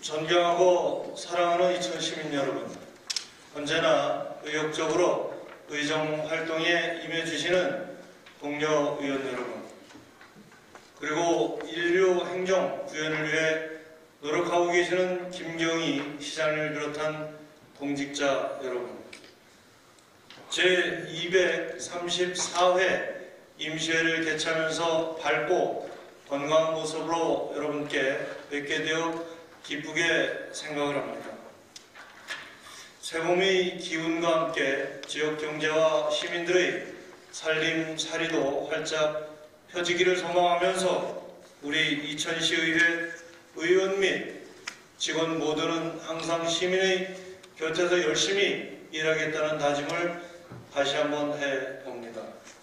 존경하고 사랑하는 이천 시민 여러분, 언제나 의욕적으로 의정 활동에 임해주시는 동료 의원 여러분, 그리고 인류 행정 구현을 위해 노력하고 계시는 김경희 시장을 비롯한 공직자 여러분, 제234회 임시회를 개최하면서 밝고 건강한 모습으로 여러분께 뵙게 되어 기쁘게 생각을 합니다. 새봄의 기운과 함께 지역 경제와 시민들의 살림살이도 활짝 펴지기를 소망하면서 우리 이천시의회 의원 및 직원 모두는 항상 시민의 곁에서 열심히 일하겠다는 다짐을 다시 한번 해봅니다.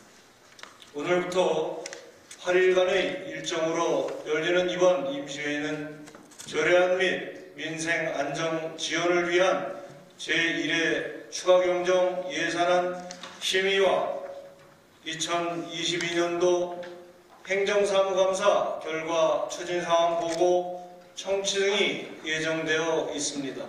오늘부터 8일간의 일정으로 열리는 이번 임시회는 조례안 및 민생 안정 지원을 위한 제1회 추가경정 예산안 심의와 2022년도 행정사무감사 결과 추진사항 보고 청취 등이 예정되어 있습니다.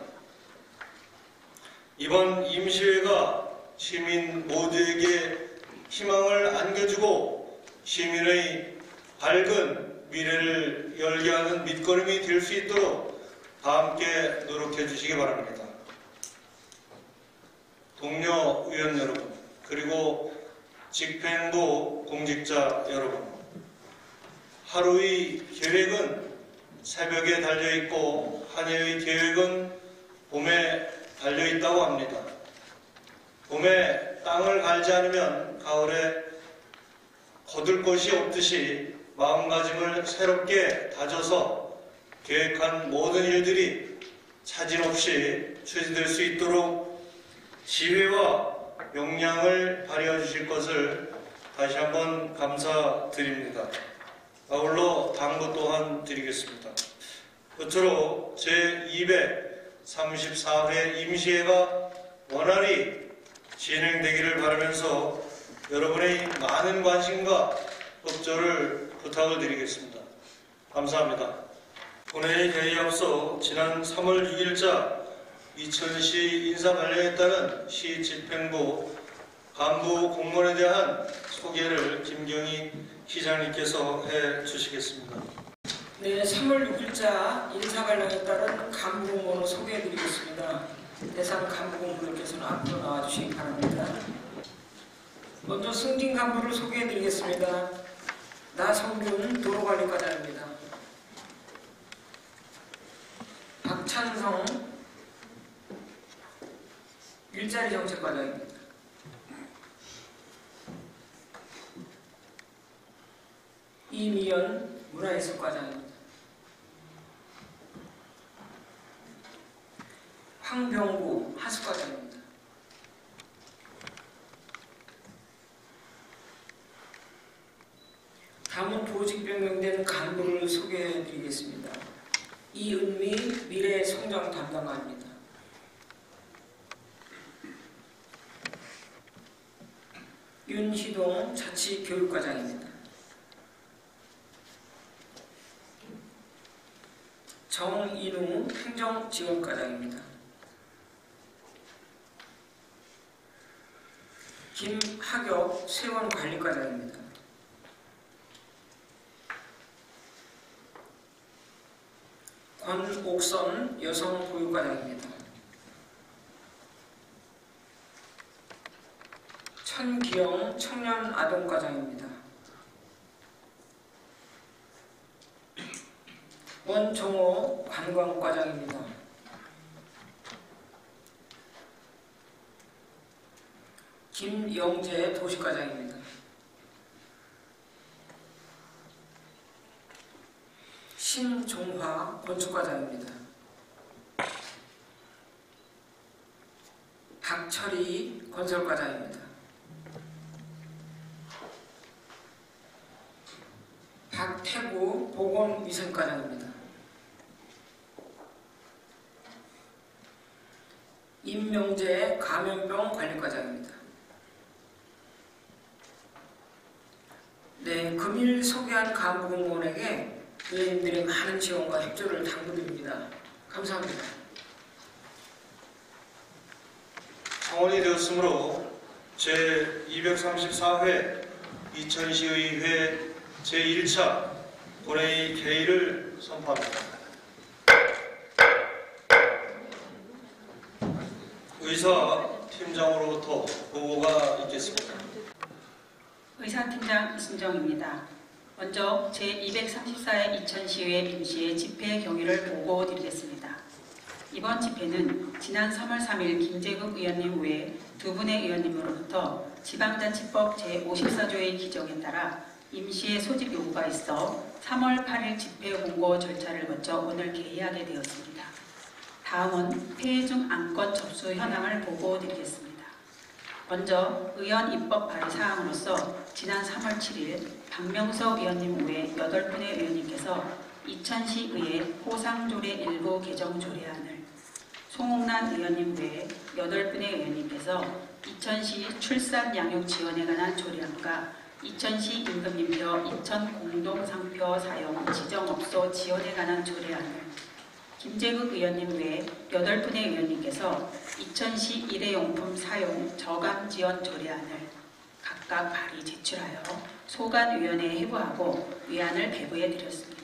이번 임시회가 시민 모두에게 희망을 안겨주고 시민의 밝은 미래를 열게 하는 밑거름이 될 수 있도록 다 함께 노력해 주시기 바랍니다. 동료 의원 여러분, 그리고 집행부 공직자 여러분, 하루의 계획은 새벽에 달려있고 한 해의 계획은 봄에 달려있다고 합니다. 봄에 땅을 갈지 않으면 가을에 거둘 것이 없듯이 마음가짐을 새롭게 다져서 계획한 모든 일들이 차질 없이 추진될 수 있도록 지혜와 역량을 발휘해 주실 것을 다시 한번 감사드립니다. 아울러 당부 또한 드리겠습니다. 끝으로 제234회 임시회가 원활히 진행되기를 바라면서 여러분의 많은 관심과 협조를 부탁을 드리겠습니다. 감사합니다. 본회의 개의에 앞서 지난 3월 6일자 이천시 인사 관련에 따른 시 집행부 간부 공무원에 대한 소개를 김경희 시장님께서 해 주시겠습니다. 네, 3월 6일자 인사 관련에 따른 간부 공무원을 소개해 드리겠습니다. 대상 간부 공무원께서는 앞으로 나와주시기 바랍니다. 먼저 승진 간부를 소개해 드리겠습니다. 나성균 도로관리과장입니다. 박찬성 일자리 정책과장입니다. 이미연 문화예술과장입니다. 황병구 하수과장입니다. 다음은 보직 변경된 간부를 소개해 드리겠습니다. 이은미 미래성장 담당관입니다. 윤희동 자치교육과장입니다. 정인우 행정지원과장입니다. 김학엽 세원관리과장입니다. 권옥선 여성보육과장입니다. 천기영 청년아동과장입니다. 원종호 관광과장입니다. 김영재 도시과장입니다. 신종화 건축과장입니다. 박철희 건설과장입니다. 박태구 보건위생과장입니다. 임명재 감염병 관리과장입니다. 네, 금일 소개한 간부 공무원에게 의원님들의 많은 지원과 협조를 당부드립니다. 감사합니다. 성원이 되었으므로 제234회 2012회 제1차 본회의 개의를 선포합니다. 의사팀장으로부터 보고가 있겠습니다. 의사팀장 이순정입니다. 먼저 제234회 이천시의회 임시회 집회 경위를 보고드리겠습니다. 이번 집회는 지난 3월 3일 김재국 의원님 외 두 분의 의원님으로부터 지방자치법 제54조의 규정에 따라 임시회 소집 요구가 있어 3월 8일 집회 공고 절차를 거쳐 오늘 개의하게 되었습니다. 다음은 폐해 중 안건 접수 현황을 보고드리겠습니다. 먼저 의원 입법 발의 사항으로서 지난 3월 7일 박명석 의원님 외 8분의 의원님께서 이천시의회 호상조례 일부 개정 조례안을, 송옥란 의원님 외 8분의 의원님께서 이천시 출산 양육 지원에 관한 조례안과 이천시 임금님표 이천 공동상표 사용 지정업소 지원에 관한 조례안을, 김재국 의원님 외 8분의 의원님께서 이천시 일회용품 사용 저감 지원 조례안을 각각 발의 제출하여 소관위원회에 회부하고 위안을 배부해 드렸습니다.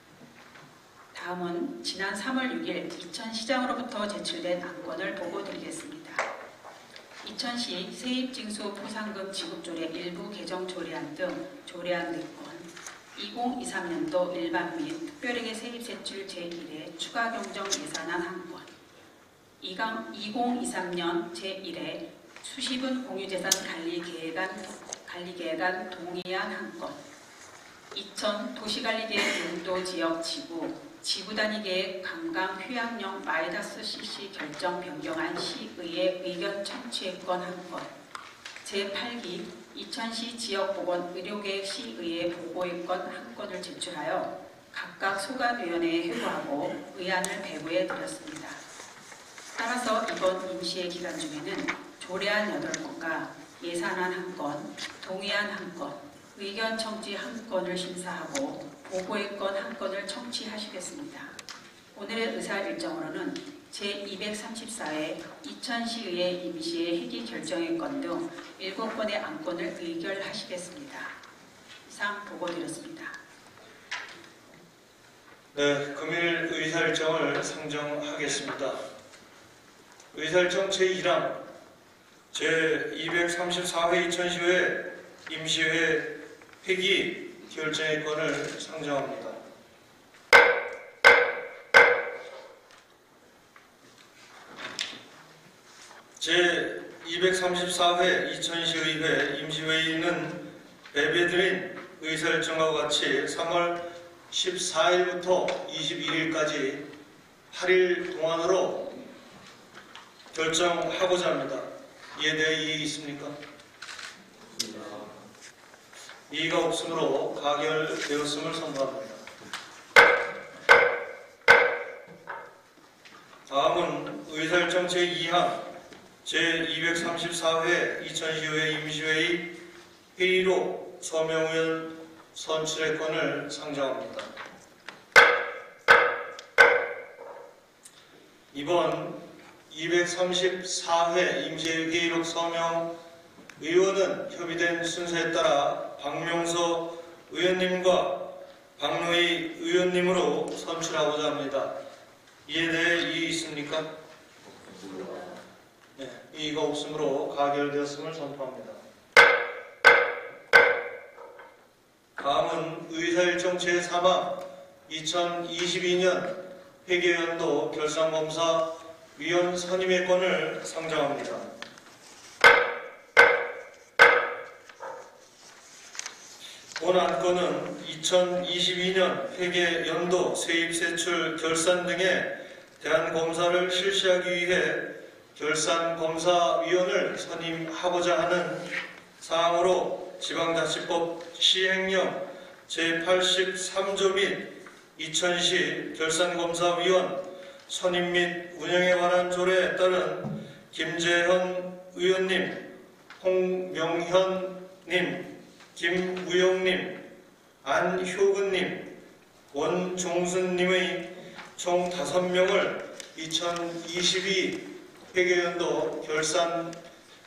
다음은 지난 3월 6일 이천시장으로부터 제출된 안건을 보고드리겠습니다. 이천시 세입징수 포상금 지급조례 일부 개정 조례안 등 조례안 4건, 2023년도 일반 및 특별회계 세입세출 제1회 추가 경정 예산안 1건, 2023년 제1회 수시분 공유재산 관리계획안 동의안 1건, 2000 도시관리계획 용도지역 지구 단위계획 관광 휴양용 -cc 결정 변경안 시의회 의견 청취권 1건, 제8기 이천시 지역보건 의료계획 시의회 보고의건 1건을 제출하여 각각 소관위원회에 회부하고 의안을 배부해 드렸습니다. 따라서 이번 임시회 기간 중에는 조례안 8건과 예산안 1건, 동의안 1건, 의견 청취 1건을 심사하고 보고의건 1건을 청취하시겠습니다. 오늘의 의사 일정으로는 제234회 이천시의회 임시회 회기 결정의 건 등 7건의 안건을 의결하시겠습니다. 이상 보고드렸습니다. 네, 금일 의사일정을 상정하겠습니다. 의사일정 제1항 제234회 이천시회 임시회 회기 결정의 건을 상정합니다. 제234회 이천시의회 임시회의는 배배드린 의사일정과 같이 3월 14일부터 21일까지 8일 동안으로 결정하고자 합니다. 이에 대해 이의 있습니까? 이의가 없으므로 가결되었음을 선포합니다. 다음은 의사일정 제2항 제234회 이천시의회 임시회의 회의로 서명의원 선출의 건을 상정합니다. 이번 234회 임시회의 회의록 서명 의원은 협의된 순서에 따라 박명서 의원님과 박노희 의원님으로 선출하고자 합니다. 이에 대해 이의 있습니까? 네, 이의가 없으므로 가결되었음을 선포합니다. 다음은 의사일정 제3항 2022년 회계연도 결산검사 위원 선임의 건을 상정합니다. 본 안건은 2022년 회계연도 세입세출 결산 등에 대한 검사를 실시하기 위해 결산검사위원을 선임하고자 하는 사항으로 지방자치법 시행령 제83조 및 이천시 결산검사위원 선임 및 운영에 관한 조례에 따른 김재현 의원님, 홍명현님, 김우영님, 안효근님, 원종순님의 총 5명을 2022 회계연도 결산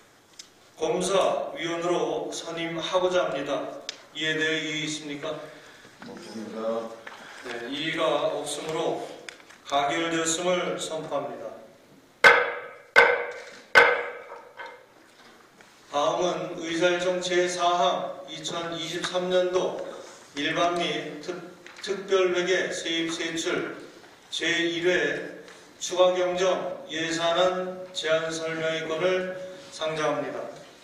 검사위원으로 선임하고자 합니다. 이에 대해 이의 있습니까? 없습니다. 네, 이의가 없으므로 가결되었음을 선포합니다. 다음은 의사일정 제4항 2023년도 일반 및 특별회계 세입세출 제1회 추가경정 예산안 제안 설명의 건을 상정합니다.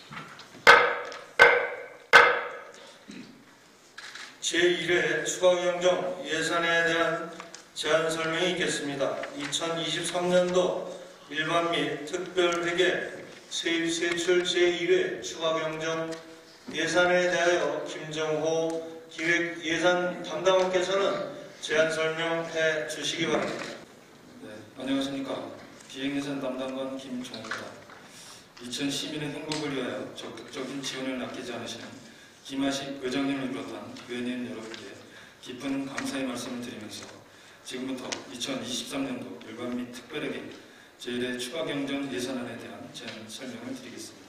제1회 추가경정 예산에 대한 제안 설명이 있겠습니다. 2023년도 일반 및 특별회계 세입세출 제2회 추가경정 예산에 대하여 김정호 기획예산 담당관께서는 제안 설명해 주시기 바랍니다. 네, 안녕하십니까. 기획예산 담당관 김종호입니다. 2012년 행복을 위하여 적극적인 지원을 아끼지 않으시는 김하식 의장님을 비롯한 의원님 여러분께 깊은 감사의 말씀을 드리면서 지금부터 2023년도 일반 및 특별회계 제1회 추가경정 예산안에 대한 제안 설명을 드리겠습니다.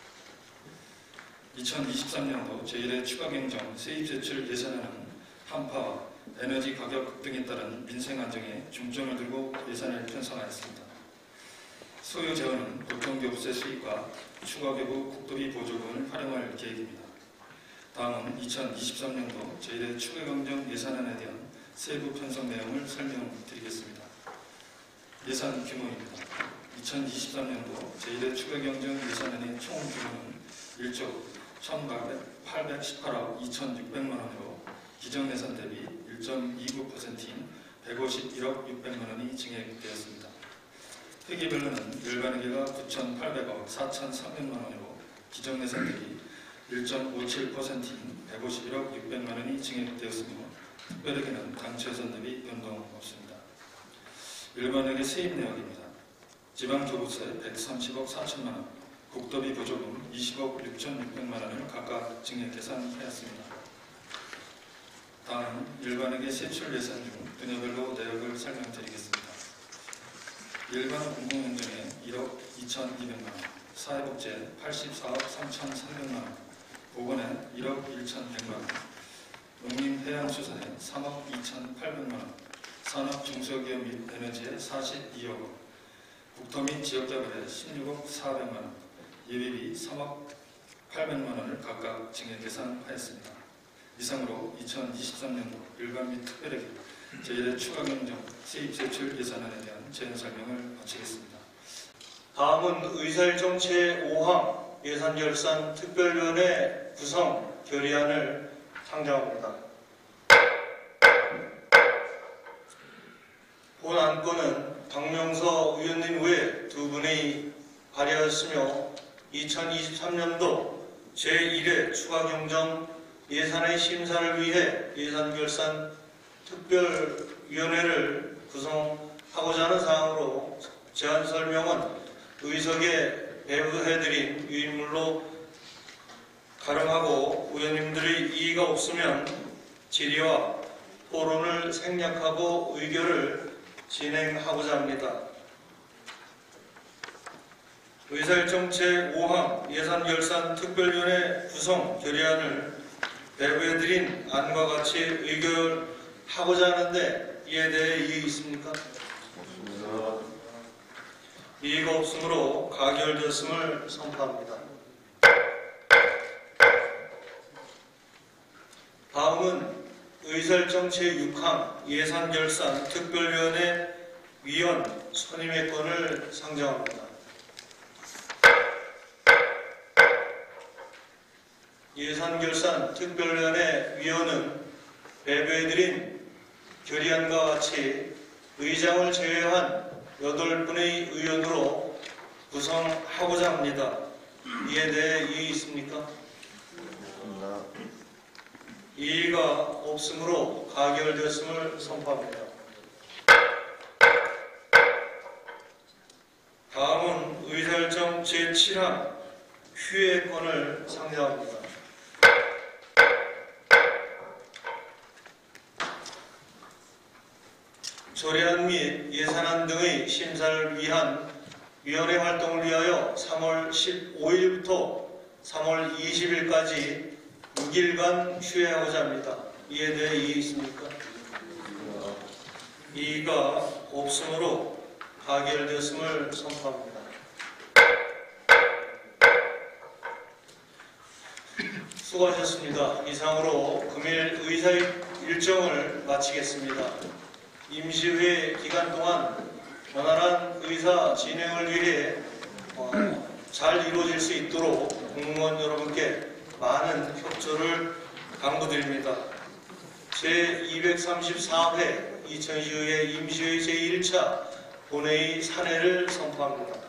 2023년도 제1회 추가경정 세입세출 예산안은 한파와 에너지 가격 급등에 따른 민생 안정에 중점을 두고 예산을 편성하였습니다. 소요 재원은 보통교부세 수익과 추가교부 국도비 보조금을 활용할 계획입니다. 다음은 2023년도 제1회 추가경정 예산안에 대한 세부 편성 내용을 설명드리겠습니다. 예산 규모입니다. 2023년도 제1회 추가경정 예산안의 총 규모는 1조 1,818억 2,600만원으로 기정예산 대비 1.29%인 151억 600만원이 증액되었습니다. 회계별로는 일반회계가 9,800억 4,300만원으로 기정예산 대비 1.57%인 151억 600만원이 증액되었으며 특별회계는 당초예산 대비 변동 없습니다. 일반회계 세입 내역입니다. 지방교부세 130억 4천만원, 국도비 보조금 20억 6,600만원을 각각 증액 계산하였습니다. 다음 일반회계 세출 예산 중 분야별로 내역을 설명드리겠습니다. 일반 공공행정에 1억 2,200만원, 사회복지에 84억 3,300만원, 보건에 1억 1,100만원, 농림해양수산에 3억 2,800만원, 산업중소기업 및 에너지에 42억 원, 국토 및 지역개발에 16억 400만원, 예비비 3억 800만원을 각각 증액 계산하였습니다. 이상으로 2023년도 일반 및 특별회계 제1회 추가경정 세입세출 예산안에 대한 제안 설명을 마치겠습니다. 다음은 의사일정 제5항 예산결산 특별위원회 구성 결의안을 상정합니다. 본 안건은 박명서 의원님 외 2분이 발의하였으며 2023년도 제1회 추가경정 예산의 심사를 위해 예산결산 특별위원회를 구성하고자 하는 사항으로 제안 설명은 의석에 배부해드린 유인물로 가름하고 의원님들의 이의가 없으면 질의와 토론을 생략하고 의결을 진행하고자 합니다. 의사일정 제5항 예산결산 특별위원회 구성 결의안을 배부해드린 안과 같이 의결하고자 하는데 이에 대해 이의 있습니까? 없습니다. 이의가 없으므로 가결되었음을 선포합니다. 다음은 의사일정 제6항 예산결산 특별위원회 위원 선임의 건을 상정합니다. 예산결산 특별위원회 위원은 배부해드린 결의안과 같이 의장을 제외한 8분의 의원으로 구성하고자 합니다. 이에 대해 이의 있습니까? 없습니다. 이의가 없으므로 가결되었음을 선포합니다. 다음은 의사일정 제7항 휴회권을 상정합니다. 조례안 및 예산안 등의 심사를 위한 위원회 활동을 위하여 3월 15일부터 3월 20일까지 6일간 휴회하고자 합니다. 이에 대해 이의 있습니까? 이의가 없으므로 가결되었음을 선포합니다. 수고하셨습니다. 이상으로 금일 의사 일정을 마치겠습니다. 임시회 기간 동안 원활한 의사 진행을 위해 잘 이루어질 수 있도록 공무원 여러분께 많은 협조를 당부드립니다. 제234회 2022회 임시회 제1차 본회의 산회를 선포합니다.